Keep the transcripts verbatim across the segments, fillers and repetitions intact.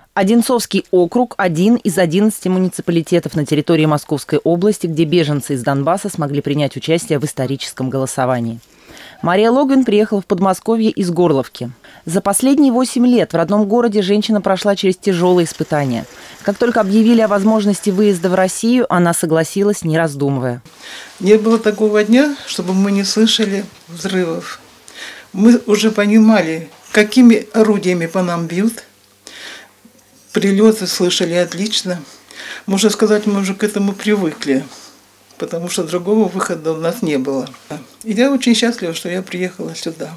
Одинцовский округ – один из одиннадцати муниципалитетов на территории Московской области, где беженцы из Донбасса смогли принять участие в историческом голосовании. Мария Логвин приехала в Подмосковье из Горловки. За последние восемь лет в родном городе женщина прошла через тяжелые испытания. Как только объявили о возможности выезда в Россию, она согласилась, не раздумывая. Не было такого дня, чтобы мы не слышали взрывов. Мы уже понимали, какими орудиями по нам бьют. Прилеты слышали отлично. Можно сказать, мы уже к этому привыкли, потому что другого выхода у нас не было. И я очень счастлива, что я приехала сюда.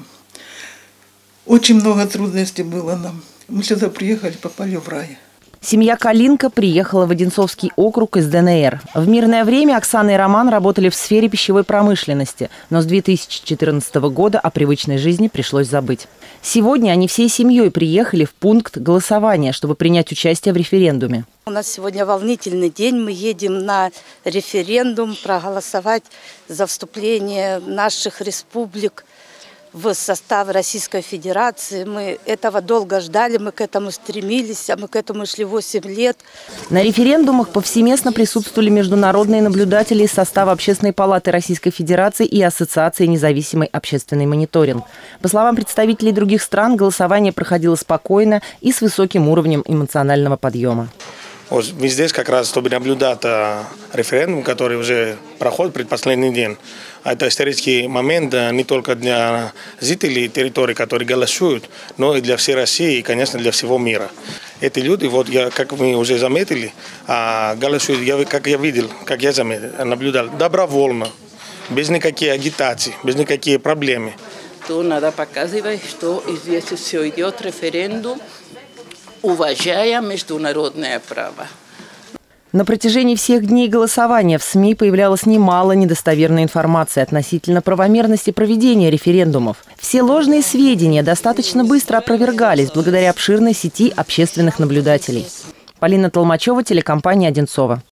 Очень много трудностей было нам. Мы сюда приехали, попали в рай. Семья Калинко приехала в Одинцовский округ из Дэ Эн Эр. В мирное время Оксана и Роман работали в сфере пищевой промышленности, но с две тысячи четырнадцатого года о привычной жизни пришлось забыть. Сегодня они всей семьей приехали в пункт голосования, чтобы принять участие в референдуме. У нас сегодня волнительный день. Мы едем на референдум проголосовать за вступление наших республик в состав Российской Федерации. Мы этого долго ждали, мы к этому стремились, а мы к этому шли восемь лет. На референдумах повсеместно присутствовали международные наблюдатели из состава Общественной палаты Российской Федерации и Ассоциации независимый общественный мониторинг. По словам представителей других стран, голосование проходило спокойно и с высоким уровнем эмоционального подъема. Мы здесь как раз, чтобы наблюдать референдум, который уже проходит предпоследний день. Это исторический момент не только для жителей территории, которые голосуют, но и для всей России и, конечно, для всего мира. Эти люди, вот я, как мы уже заметили, голосуют, я, как я видел, как я заметил, наблюдал, добровольно, без никакой агитации, без никаких проблем. То надо показывать, что здесь все идет референдум, уважая международное право. На протяжении всех дней голосования в СМИ появлялось немало недостоверной информации относительно правомерности проведения референдумов. Все ложные сведения достаточно быстро опровергались благодаря обширной сети общественных наблюдателей. Полина Толмачева, телекомпания «Одинцова».